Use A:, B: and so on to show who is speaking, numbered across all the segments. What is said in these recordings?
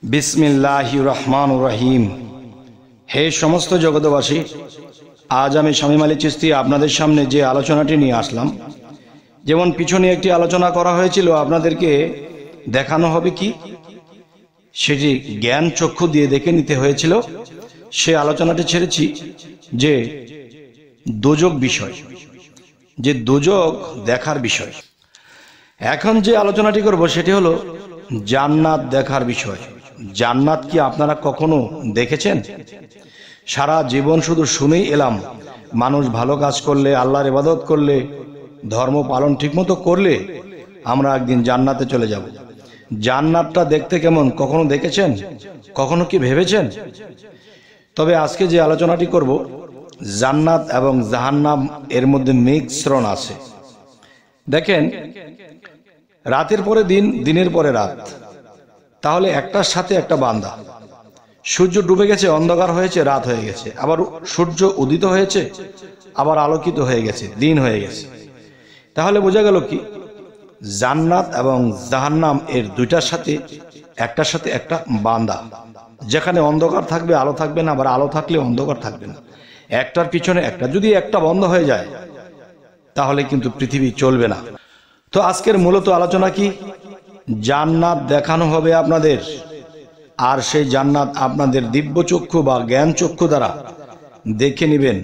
A: বিসমিল্লাহির রহমানির রহিম। হে সমস্ত জগতবাসী, আজ আমি শামীম আলী চিশতি আপনাদের সামনে যে আলোচনাটি নিয়ে আসলাম, যেমন পিছনে একটি আলোচনা করা হয়েছিল, আপনাদেরকে দেখানো হবে কি সেটি জ্ঞান চক্ষু দিয়ে দেখে নিতে হয়েছিল। সে আলোচনাটি ছেড়েছি যে দোজক বিষয়, যে দোজক দেখার বিষয়। এখন যে আলোচনাটি করব সেটি হলো জান্নাত দেখার বিষয়। জান্নাত কি আপনারা কখনো দেখেছেন? সারা জীবন শুধু শুনেই এলাম, মানুষ ভালো কাজ করলে, আল্লাহর ইবাদত করলে, ধর্ম পালন ঠিকমতো করলে আমরা একদিন জান্নাতে চলে যাব। জান্নাতটা দেখতে কেমন কখনো দেখেছেন? কখনো কি ভেবেছেন? তবে আজকে যে আলোচনাটি করব, জান্নাত এবং জাহান্নাম এর মধ্যে মিশ্রণ আছে। দেখেন, রাতের পরে দিন, দিনের পরে রাত, তাহলে একটার সাথে একটা বান্দা। সূর্য ডুবে গেছে, অন্ধকার হয়েছে, রাত হয়ে গেছে, আবার সূর্য উদিত হয়েছে, আবার আলোকিত হয়ে গেছে, দিন হয়ে গেছে। তাহলে বোঝা গেল কি, জান্নাত এবং জাহান্নাম এর দুইটার সাথে একটার সাথে একটা বান্দা। যেখানে অন্ধকার থাকবে আলো থাকবে না, আবার আলো থাকলে অন্ধকার থাকবে না, একটার পিছনে একটা। যদি একটা বন্ধ হয়ে যায় তাহলে কিন্তু পৃথিবী চলবে না। তো আজকের মূলত আলোচনা কি, জান্নাত দেখানো হবে আপনাদের, আর সেই জান্নাত আপনাদের দিব্য চক্ষু বা জ্ঞান চক্ষু দ্বারা দেখে নেবেন।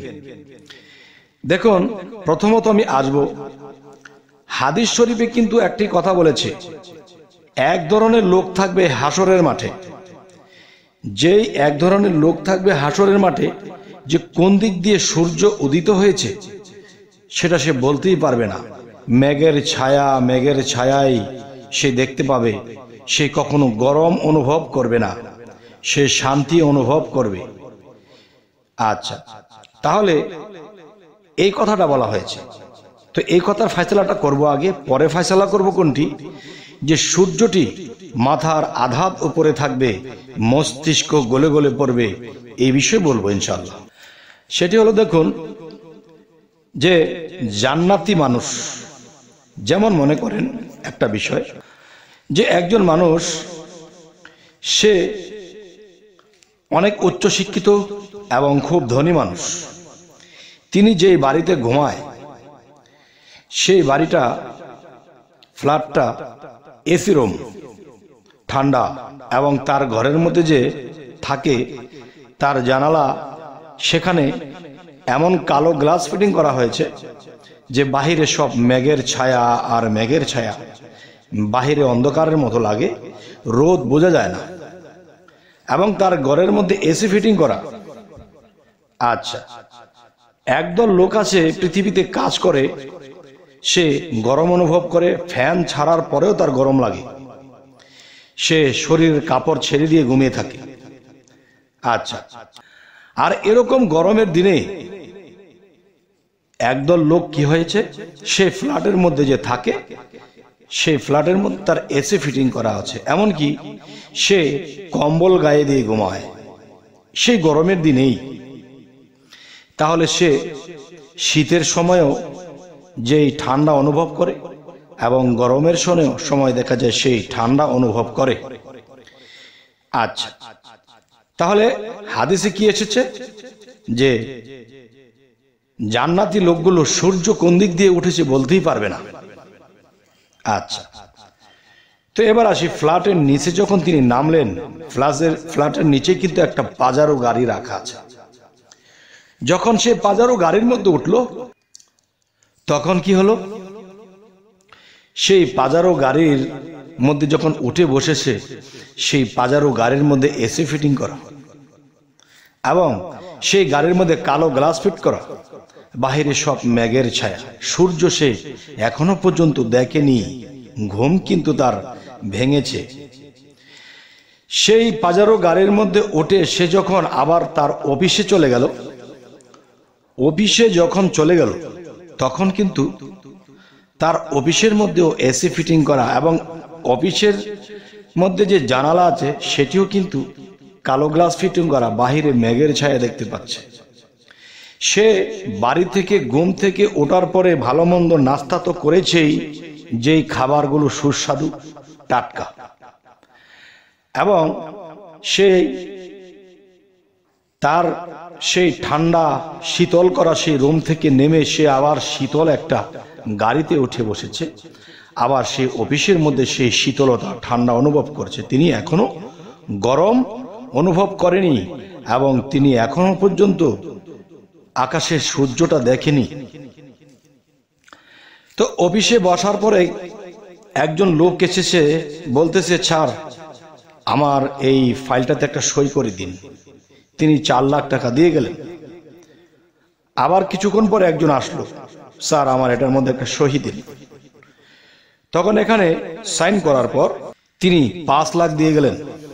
A: দেখুন, প্রথমত আমি আসব, হাদিস শরীফে কিন্তু একটি কথা বলেছে, এক ধরনের লোক থাকবে হাসরের মাঠে। যেই এক ধরনের লোক থাকবে হাসরের মাঠে, যে কোন দিক দিয়ে সূর্য উদিত হয়েছে সেটা সে বলতেই পারবে না। মেঘের ছায়ায় সে দেখতে পাবে। সে কখনো গরম অনুভব করবে না, সে শান্তি অনুভব করবে। আচ্ছা, তাহলে এই কথাটা বলা হয়েছে। তো এই কথার ফয়সালাটা করব আগে, পরে ফয়সালা করব কোনটি, যে সূর্যটি মাথার আধাত উপরে থাকবে, মস্তিষ্ক গলে গলে পড়বে, এই বিষয়ে বলবো ইনশাআল্লাহ। সেটি হলো, দেখুন, যে জান্নাতি মানুষ, যেমন মনে করেন একটা বিষয়, যে একজন মানুষ সে অনেক উচ্চ শিক্ষিত এবং খুব ধনী মানুষ। তিনি যেই বাড়িতে ঘুমায়, সেই বাড়িটা, ফ্ল্যাটটা এসি রুম, ঠান্ডা, এবং তার ঘরের মধ্যে যে থাকে তার জানালা, সেখানে এমন কালো গ্লাস ফিটিং করা হয়েছে যে বাহিরে সব মেঘের ছায়া আর মেঘের ছায়া, বাহিরে অন্ধকারের মতো লাগে, রোদ বোঝা যায় না, এবং তার ঘরের মধ্যে এসি ফিটিং করা। আচ্ছা, একদল লোক আছে পৃথিবীতে কাজ করে, সে গরম অনুভব করে, ফ্যান ছাড়ার পরেও তার গরম লাগে, সে শরীরের কাপড় ছেড়ে দিয়ে ঘুমিয়ে থাকে। আচ্ছা, আর এরকম গরমের দিনে একদল লোক কি হয়েছে, সে ফ্ল্যাটের মধ্যে যে থাকে, সেই ফ্ল্যাটের মধ্যে তার এসি ফিটিং করা আছে, এমনকি সে কম্বল গায়ে দিয়ে ঘুমায় সেই গরমের দিনেই। তাহলে সে শীতের সময়ও যেই ঠান্ডা অনুভব করে, এবং গরমের সময় দেখা যায় সেই ঠান্ডা অনুভব করে। আচ্ছা, তাহলে হাদিসে কি এসেছে, যে জান্নাতি লোকগুলো সূর্য কোন দিক দিয়ে উঠেছে বলতেই পারবে না। আচ্ছা, তো এবার আসি, ফ্ল্যাটের নিচে যখন তিনি নামলেন, ফ্ল্যাটের নিচে কিন্তু একটা পাজারো গাড়ি রাখা আছে। যখন সে পাজারো গাড়ির মধ্যে উঠলো, তখন কি হলো, সেই পাজারো গাড়ির মধ্যে যখন উঠে বসেছে, সেই পাজারো গাড়ির মধ্যে এসি ফিটিং করা, এবং সেই গাড়ির মধ্যে কালো গ্লাস ফিট করা, বাহিরে সব মেঘের ছায়া, সূর্য সে এখনো পর্যন্ত দেখেনি, ঘুম কিন্তু তার ভেঙেছে। সেই পাজারো গাড়ির মধ্যে উঠে সে যখন আবার তার অফিসে চলে গেল, অফিসে যখন চলে গেল, তখন কিন্তু তার অফিসের মধ্যেও এসি ফিটিং করা, এবং অফিসের মধ্যে যে জানালা আছে সেটিও কিন্তু কালো গ্লাস ফিটিং করা, বাহিরে মেঘের ছায়া দেখতে পাচ্ছে। সে বাড়ি থেকে, ঘুম থেকে ওঠার পরে ভালো মন্দ নাস্তা তো করেছেই, যেই খাবারগুলো সুস্বাদু টাটকা, এবং সে তার সেই ঠান্ডা শীতল করা সেই রুম থেকে নেমে সে আবার শীতল একটা গাড়িতে উঠে বসেছে, আবার সে অফিসের মধ্যে সেই শীতলতা ঠান্ডা অনুভব করছে। তিনি এখনো গরম অনুভব করেনি এবং তিনি এখনো পর্যন্ত আকাশের সূর্যটা দেখেনি। তো অফিসে বসার পরে একজন লোক এসেছে, বলতেছে, স্যার আমার এই ফাইলটাতে একটা সই করে দিন। তিনি 4 লাখ টাকা দিয়ে গেলেন। আবার কিছুক্ষণ পরে একজন আসলো, স্যার আমার এটার মধ্যে একটা সই দিন। তখন এখানে সাইন করার পর তিনি 5 লাখ দিয়ে গেলেন।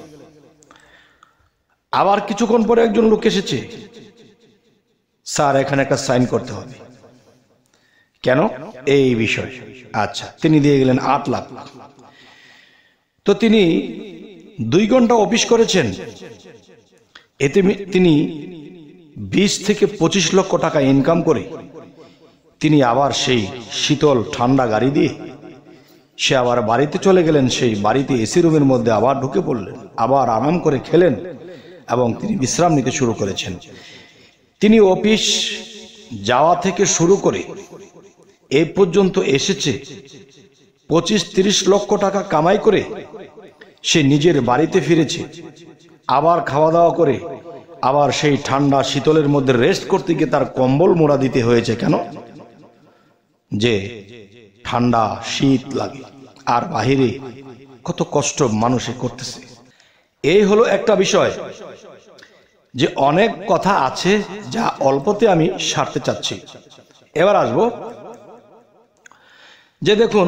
A: আবার কিছুক্ষণ পরে একজন লোক এসেছে, স্যার এখানে একটা সাইন করতে হবে। কেন? এই বিষয়। আচ্ছা, তিনি দিয়ে গেলেন 8 লাখ। তো তিনি 2 ঘন্টা অফিস করেছেন, এতে তিনি 20 থেকে 25 লক্ষ টাকা ইনকাম করে তিনি আবার সেই শীতল ঠান্ডা গাড়ি দিয়ে সে আবার বাড়িতে চলে গেলেন। সেই বাড়িতে এসি রুমের মধ্যে আবার ঢুকে পড়লেন, আবার আরাম করে খেলেন এবং তিনি বিশ্রাম নিতে শুরু করেছেন। তিনি অফিস যাওয়া থেকে শুরু করে এই পর্যন্ত এসেছে 25-30 লক্ষ টাকা কামাই করে সে নিজের বাড়িতে ফিরেছে। আবার খাওয়া দাওয়া করে আবার সেই ঠান্ডা শীতলের মধ্যে রেস্ট করতে গিয়ে তার কম্বল মোড়া দিতে হয়েছে। কেন? যে ঠান্ডা শীত লাগে আর বাহিরে কত কষ্ট মানুষে করতেছে। এই হলো একটা বিষয়, যে অনেক কথা আছে যা অল্পতে আমি সারতে চাচ্ছি। এবার আসবো যে দেখুন,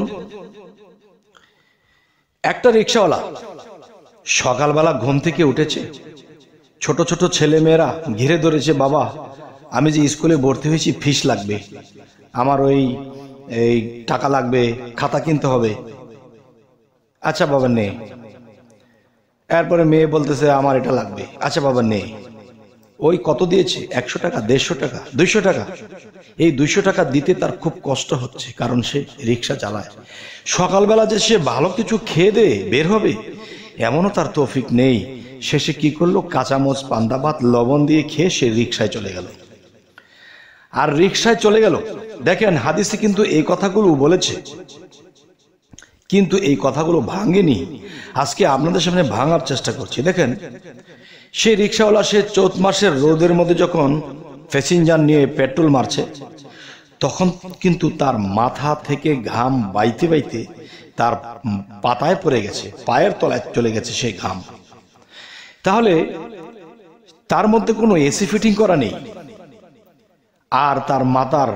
A: একটা রিক্সাওয়ালা সকালবেলা ঘুম থেকে উঠেছে, ছোট ছোট ছেলে মেয়েরা ঘিরে ধরেছে, বাবা আমি যে স্কুলে ভর্তি হয়েছি ফিস লাগবে, আমার এই টাকা লাগবে, খাতা কিনতে হবে। আচ্ছা বাবা নে। এরপরে মেয়ে বলতেছে আমার এটা লাগবে। আচ্ছা বাবা নে। ওই কত দিয়েছে? 100 টাকা, 150 টাকা, 200 টাকা। এই 200 টাকা দিতে তার খুব কষ্ট হচ্ছে, কারণ সে রিক্সা চালায়। সকালবেলা যে সে ভালো কিছু খেয়ে দে বের হবে এমনও তার তৌফিক নেই। শেষে কি করলো? কাঁচামচ, পান্তা ভাত, লবণ দিয়ে খেয়ে সে রিক্সায় চলে গেল। আর রিক্সায় চলে গেল। দেখেন হাদিসে কিন্তু এই কথাগুলো বলেছে, কিন্তু এই কথাগুলো ভাঙেনি। আজকে আপনাদের সামনে ভাঙার চেষ্টা করছি। দেখেন সে রিক্সাওয়ালা সে চৈত মাসের রোদের মধ্যে যখন প্যাসেঞ্জার নিয়ে পেট্রোল মারছে, তখন কিন্তু তার মাথা থেকে ঘাম বাইতে বাইতে তার পাতায় পড়ে গেছে, পায়ের তলায় চলে গেছে সেই ঘাম। তাহলে তার মধ্যে কোনো এসি ফিটিং করা নেই, আর তার মাথার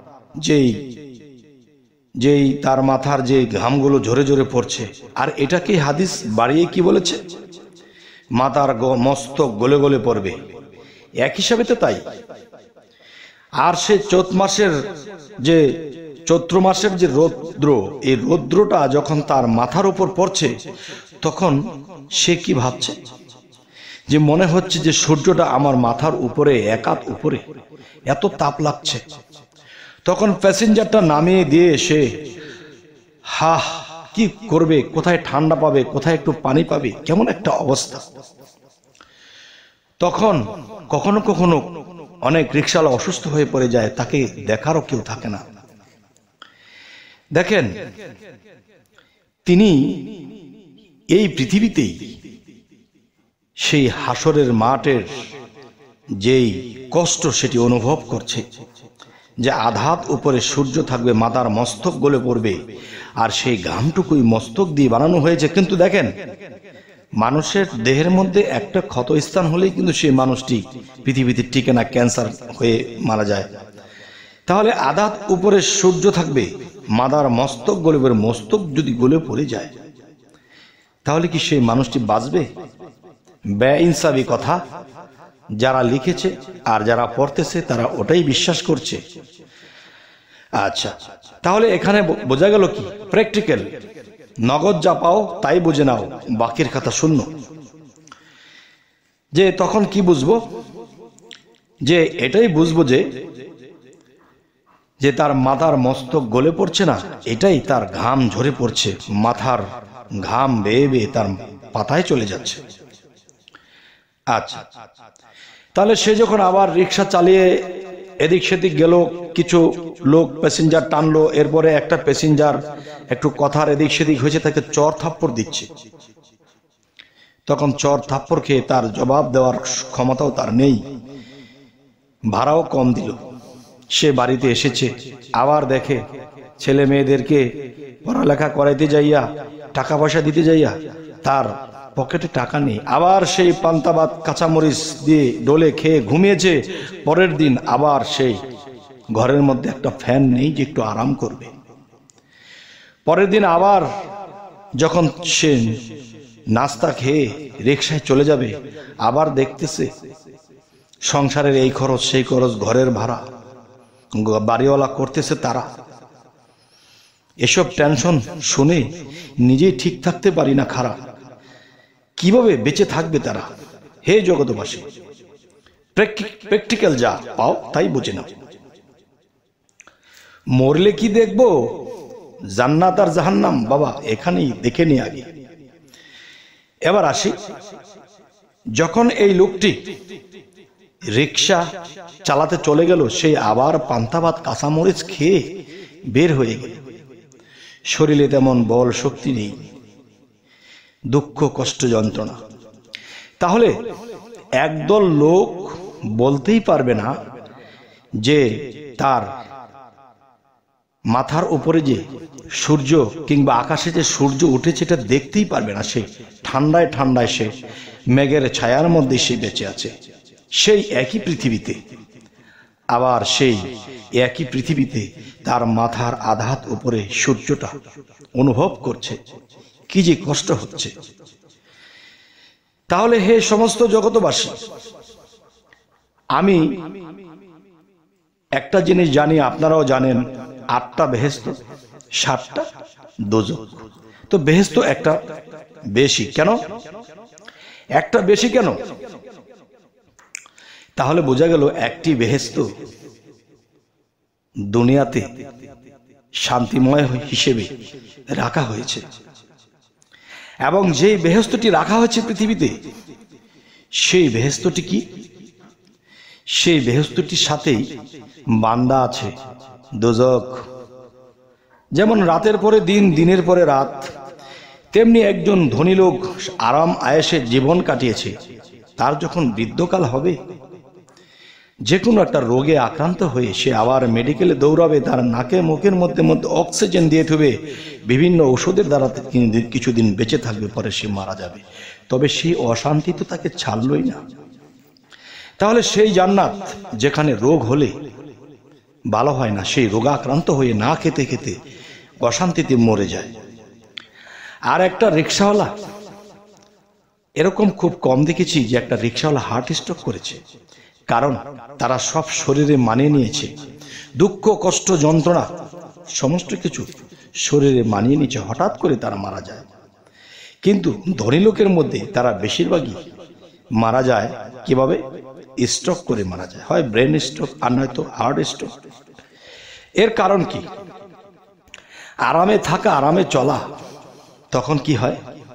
A: তার মাথার যে ঘামগুলো ঝরে ঝরে পড়ছে। আর এটাকে হাদিস বাড়িয়ে কি বলেছে? মাথার মস্তক গলে গলে পড়বে। এক হিসাবে তো তাই। আর সে চৈত্র মাসের যে রৌদ্র, এই রৌদ্রটা যখন তার মাথার উপর পড়ছে, তখন সে কি ভাবছে? যে মনে হচ্ছে যে সূর্যটা আমার মাথার উপরে, এক হাত উপরে, এত তাপ লাগছে। তখন প্যাসেঞ্জারটা নামিয়ে দিয়ে সে কি করবে, কোথায় ঠান্ডা পাবে, কোথায় একটু পানি পাবে, কেমন একটা অবস্থা। তখন কখনো কখনো অনেক রিক্সাওয়ালা অসুস্থ হয়ে পড়ে যায়, তাকে দেখারও কেউ থাকে না। দেখেন তিনি এই পৃথিবীতেই সেই হাসরের মাঠের যেই কষ্ট সেটি অনুভব করছে, যে আধাত উপরে সূর্য থাকবে, মাথার মস্তক গলে পড়বে, আর সেই ঘামটুকুই মস্তক দিয়ে বানানো হয়েছে। কিন্তু দেখেন মানুষের দেহের মধ্যে একটা ক্ষত স্থান হলেই কিন্তু সেই মানুষটি পৃথিবীতে টিকে না, ক্যান্সার হয়ে মারা যায়। তাহলে আধাত উপরে সূর্য থাকবে, মাথার মস্তক গলে পড়ে, মস্তক যদি গলে পড়ে যায় তাহলে কি সেই মানুষটি বাঁচবে? বেইনসাফি কথা যারা লিখেছে আর যারা পড়তেছে তারা ওটাই বিশ্বাস করছে। আচ্ছা, তাহলে এখানে বোঝা গেল কি? প্র্যাকটিক্যাল, নগদ যা পাও তাই বুঝে নাও, বাকির কথা শূন্য। যে তখন কি বুঝবো? যে এটাই বুঝবো যে তার মাথার মস্তক গলে পড়ছে না, এটাই তার ঘাম ঝরে পড়ছে, মাথার ঘাম বেয়ে বেয়ে তার পাতায় চলে যাচ্ছে। আচ্ছা, তাহলে সে যখন আবার রিক্সা চালিয়ে এদিক সেদিক গেল, কিছু লোক প্যাসেঞ্জার টানলো, এরপরে একটা প্যাসেঞ্জার একটু কথার এদিক সেদিক হয়েছে, তাকে চর থাপ্পড় দিচ্ছে। তখন চর থাপ্পড় খেয়ে তার জবাব দেওয়ার ক্ষমতাও তার নেই, ভাড়াও কম দিল। সে বাড়িতে এসেছে, আবার দেখে ছেলে মেয়েদেরকে পড়ালেখা করাইতে যাইয়া, টাকা পয়সা দিতে যাইয়া তার পকেটে টাকা নেই। আবার সেই পান্তা ভাত কাঁচামরিচ দিয়ে ডোলে খেয়ে ঘুমিয়েছে। পরের দিন আবার সেই ঘরের মধ্যে একটা ফ্যান নেই যে একটু আরাম করবে। পরের দিন আবার যখন সে নাস্তা খেয়ে রিকশায় চলে যাবে, আবার দেখতেছে সংসারের এই খরচ সেই খরচ, ঘরের ভাড়া, বাড়িওয়ালা করতেছে তারা। এসব টেনশন শুনে নিজেই ঠিক থাকতে পারি না, খারাপ কিভাবে বেঁচে থাকবে তারা? হে জগতবাসী, প্র্যাকটিক্যাল যা পাও তাই বুঝে নাও। মরলে কি দেখবো, জান্নাত আর জাহান্নাম বাবা এখানেই দেখে নি আগে। এবার আসি, যখন এই লোকটি রিক্সা চালাতে চলে গেল, সে আবার পান্তা ভাত কাঁচামরিচ খেয়ে বের হয়ে গেল। শরীরে তেমন বল শক্তি নেই, দুঃখ কষ্ট যন্ত্রণা। তাহলে একদল লোক বলতেই পারবে না যে তার মাথার উপরে যে সূর্য কিংবা আকাশে যে সূর্য উঠেছে এটা দেখতেই পারবে না। সে ঠান্ডায় ঠান্ডায় সে মেঘের ছায়ার মধ্যে সে বেঁচে আছে। সেই একই পৃথিবীতে, আবার সেই একই পৃথিবীতে তার মাথার আধাত উপরে সূর্যটা অনুভব করছে, কি যে কষ্ট হচ্ছে। তাহলে হে সমস্ত জগতবাসী, আমি একটা জিনিস জানি, আপনারাও জানেন, 8টা বেহেশত, 7টা দোজখ। তো বেহেশত একটা বেশি কেন? একটা বেশি কেন? তাহলে বোঝা গেল একটি বেহেশত দুনিয়াতে শান্তিময় হিসেবে রাখা হয়েছে, এবং যে বেহেশতটি রাখা হয়েছে পৃথিবীতে, সেই বেহেশতটি কি? সেই বেহেশতটির সাথেই বান্দা আছে দোজখ। যেমন রাতের পরে দিন, দিনের পরে রাত, তেমনি একজন ধনী লোক আরাম আয়েসে জীবন কাটিয়েছে, তার যখন বৃদ্ধকাল হবে, যে কোনো একটা রোগে আক্রান্ত হয়ে সে আবার মেডিকেলে দৌড়াবে, তার নাকে মুখের মধ্যে মধ্যে অক্সিজেন দিয়ে থুবে, বিভিন্ন ওষুধের দ্বারা কিছুদিন বেঁচে থাকবে, পরে সে মারা যাবে। তবে সেই অশান্তি তো তাকে ছাড়লই না। তাহলে সেই জান্নাত যেখানে রোগ হলে ভালো হয় না, সেই রোগাক্রান্ত হয়ে না খেতে খেতে অশান্তিতে মরে যায়। আর একটা রিক্সাওয়ালা, এরকম খুব কম দেখেছি যে একটা রিক্সাওয়ালা হার্ট স্ট্রোক করেছে, কারণ তারা সব শরীরে মানিয়ে নিয়েছে, দুঃখ কষ্ট যন্ত্রণা সমস্ত কিছু শরীরে মানিয়ে নিয়েছে, হঠাৎ করে তারা মারা যায়। কিন্তু ধনী লোকের মধ্যে তারা বেশিরভাগই মারা যায় কিভাবে? স্ট্রোক করে মারা যায়, হয় ব্রেন স্ট্রোক আর নয়তো হার্ট স্ট্রোক। এর কারণ কি? আরামে থাকা, আরামে চলা, তখন কি হয়?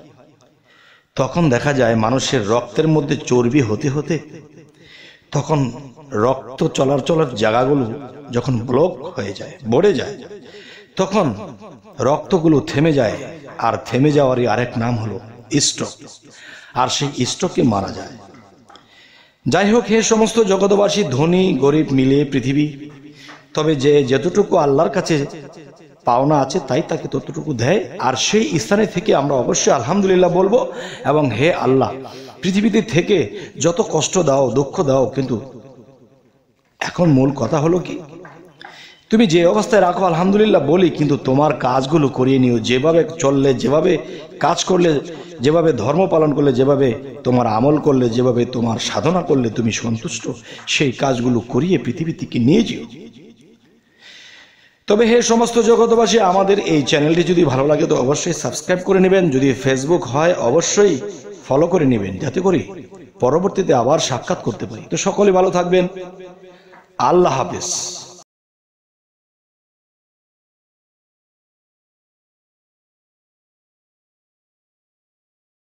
A: তখন দেখা যায় মানুষের রক্তের মধ্যে চর্বি হতে হতে তখন রক্ত চলাচলের জায়গাগুলো যখন ব্লক হয়ে যায়, বড়ে যায়, তখন রক্তগুলো থেমে যায়, আর থেমে যাওয়ারই আরেক নাম হলো স্ট্রোক, আর সেই স্ট্রোকে মারা যায়। যাই হোক, হে সমস্ত জগৎবাসী, ধনী গরিব মিলিয়ে পৃথিবী, তবে যে যতটুকু আল্লাহর কাছে পাওনা আছে তাই তাকে ততটুকু দেয়, আর সেই স্থানে থেকে আমরা অবশ্যই আলহামদুলিল্লাহ বলবো। এবং হে আল্লাহ, পৃথিবীতে থেকে যত কষ্ট দাও, দুঃখ দাও, কিন্তু এখন মূল কথা হলো কি, তুমি যে অবস্থায় রাখো আলহামদুলিল্লাহ বলি, কিন্তু তোমার কাজগুলো করিয়ে নিও। যেভাবে চললে, যেভাবে কাজ করলে, যেভাবে ধর্ম পালন করলে, যেভাবে তোমার আমল করলে, যেভাবে তোমার সাধনা করলে তুমি সন্তুষ্ট, সেই কাজগুলো করিয়ে পৃথিবী থেকে নিয়ে যেও। তবে হে সমস্ত জগৎবাসী, আমাদের এই চ্যানেলটি যদি ভালো লাগে তো অবশ্যই সাবস্ক্রাইব করে নেবেন, যদি ফেসবুক হয় অবশ্যই ফলো করে নেবেন, যাতে করে পরবর্তীতে আবার সাক্ষাৎ করতে পারি। তো সকলে ভালো থাকবেন, আল্লাহ হাফেজ।